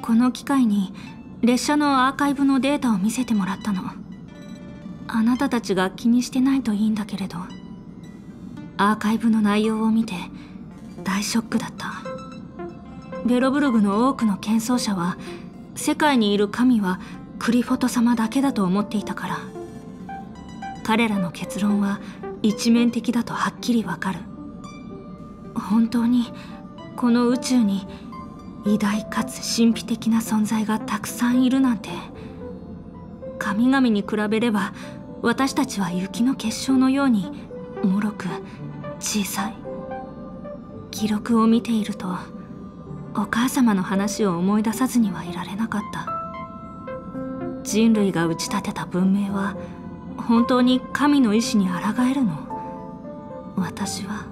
この機会に列車のアーカイブのデータを見せてもらったの。あなたたちが気にしてないといいんだけれど。アーカイブの内容を見て大ショックだった。ベロブルグの多くの剣奏者は世界にいる神はクリフォト様だけだと思っていたから。彼らの結論は一面的だとはっきりわかる。本当にこの宇宙に偉大かつ神秘的な存在がたくさんいるなんて。神々に比べれば私たちは雪の結晶のように脆く小さい。記録を見ているとお母様の話を思い出さずにはいられなかった。人類が打ち立てた文明は本当に神の意志に抗えるの？私は。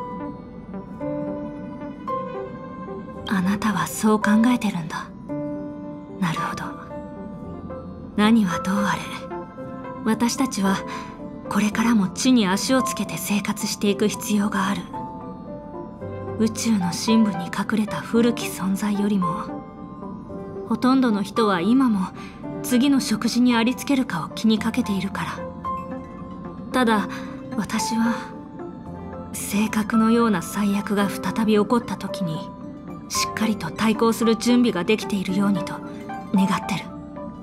あなたはそう考えてるんだ。なるほど。何はどうあれ、私たちはこれからも地に足をつけて生活していく必要がある。宇宙の深部に隠れた古き存在よりも、ほとんどの人は今も次の食事にありつけるかを気にかけているから。ただ私は性格のような最悪が再び起こった時にしっかりと対抗する準備ができているようにと願ってる。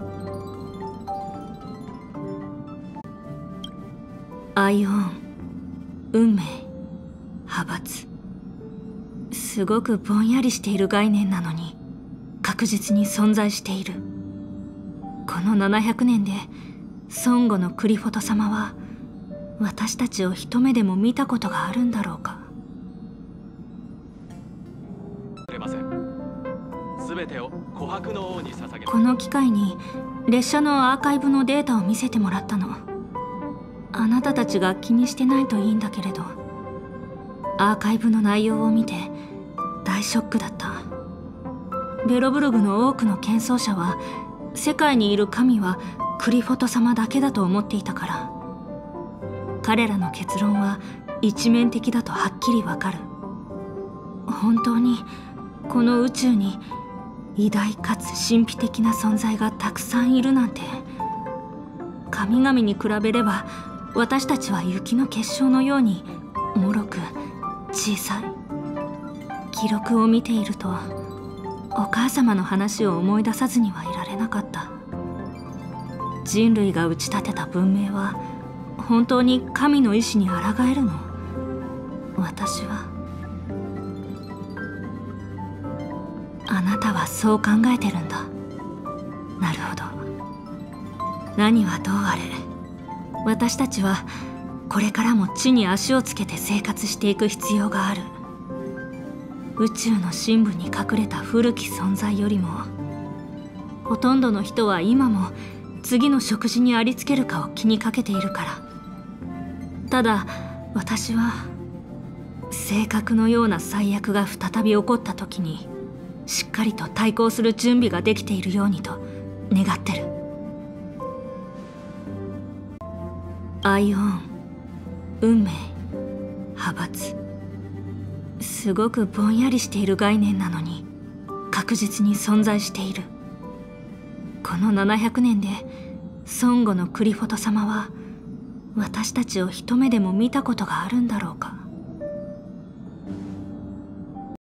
アイオン、運命、派閥。すごくぼんやりしている概念なのに確実に存在している。この700年で孫悟のクリフォト様は私たちを一目でも見たことがあるんだろうか。この機会に列車のアーカイブのデータを見せてもらったの。あなたたちが気にしてないといいんだけれど。アーカイブの内容を見て大ショックだった。ベロブルグの多くの剣奏者は世界にいる神はクリフォト様だけだと思っていたから。彼らの結論は一面的だとはっきりわかる。本当にこの宇宙に偉大かつ神秘的な存在がたくさんいるなんて。神々に比べれば私たちは雪の結晶のように脆く小さい。記録を見ているとお母様の話を思い出さずにはいられなかった。人類が打ち立てた文明は本当に神の意志に抗えるの？私は。あなたはそう考えてるんだ。なるほど。何はどうあれ、私たちはこれからも地に足をつけて生活していく必要がある。宇宙の深部に隠れた古き存在よりも、ほとんどの人は今も次の食事にありつけるかを気にかけているから。ただ私は性格のような最悪が再び起こった時にしっかりと対抗する準備ができているようにと願ってる。アイオン、運命、派閥。すごくぼんやりしている概念なのに確実に存在している。この700年で孫悟のクリフォト様は私たちを一目でも見たことがあるんだろうか。